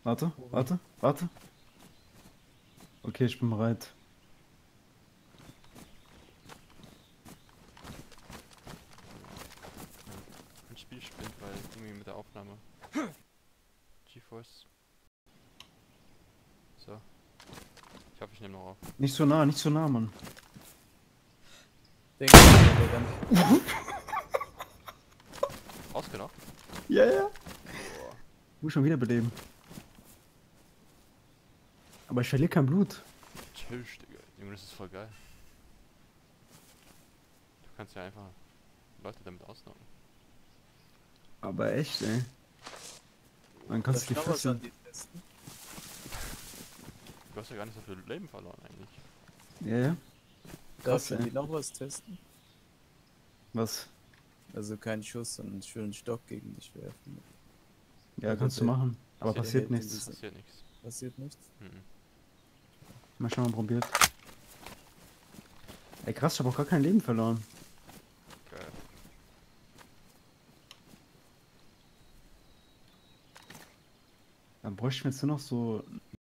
Warte, warte, warte. Okay, ich bin bereit. Ein Spiel spinnt, weil irgendwie mit der Aufnahme. GeForce. So. Ich hoffe, ich nehme noch auf. Nicht so nah, Mann. Denk der dann. Ausgenockt? Ja, ja. Boah. Muss schon wieder beleben. Aber ich verliere kein Blut. Tschüss, Digga. Junge, das ist voll geil. Du kannst ja einfach Leute damit ausnocken. Aber echt, ey. Dann Darf kannst ich du die noch was an fesseln. die testen? Du hast ja gar nicht so viel Leben verloren eigentlich. Ja, ja. Darf Krass, ich an ey. die noch was testen? Was? Also keinen Schuss, sondern einen schönen Stock gegen dich werfen. Ja, Mit kannst du der- machen. Aber Passiert passiert nichts. nichts. Passiert nichts. Passiert nichts? Mhm. Mal schon mal probiert. Ey, krass, ich habe auch gar kein Leben verloren. Geil. Dann bräuchten wir jetzt nur noch so